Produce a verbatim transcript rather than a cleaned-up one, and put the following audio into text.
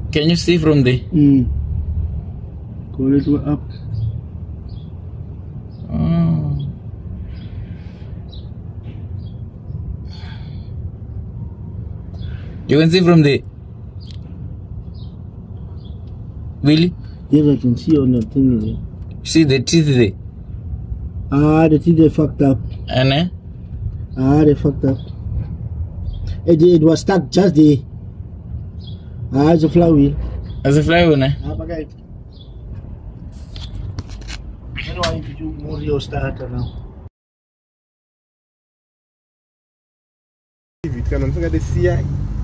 Can you see from there? Mm. Go a little up. Oh. You can see from there. Really? Yes, I can see on the thing there. See the teeth there? Ah, the teeth they fucked up. And eh? Ah, they fucked up. It, it was stuck just there. Ah, it's a flywheel. It's a flywheel, eh? Ah, bagay. Ano ay you more your starter now? Kan ons gaan dit sien.